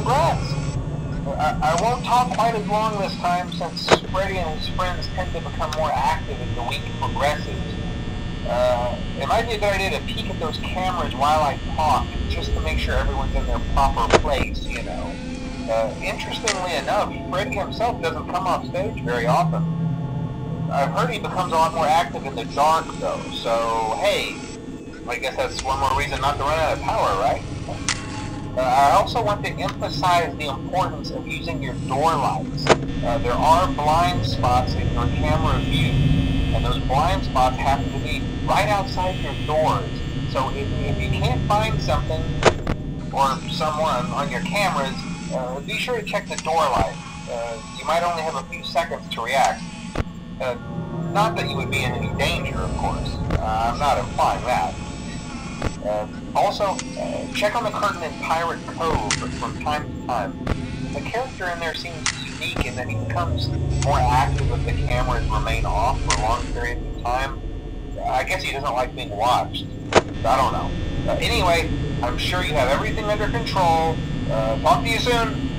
congrats! I won't talk quite as long this time since Freddy and his friends tend to become more active as the week progresses. It might be a good idea to peek at those cameras while I talk, just to make sure everyone's in their proper place, you know. Interestingly enough, Freddy himself doesn't come off stage very often. I've heard he becomes a lot more active in the dark, though, so hey, I guess that's one more reason not to run out of power, right? I also want to emphasize the importance of using your door lights. There are blind spots in your camera view, and those blind spots happen to be right outside your doors. So if you can't find something or someone on your cameras, be sure to check the door light. You might only have a few seconds to react. Not that you would be in any danger, of course. I'm not implying that. Also, check on the curtain in Pirate Cove from time to time. The character in there seems unique in that he becomes more active if the cameras remain off for long periods of time. I guess he doesn't like being watched. I don't know. Anyway, I'm sure you have everything under control. Talk to you soon.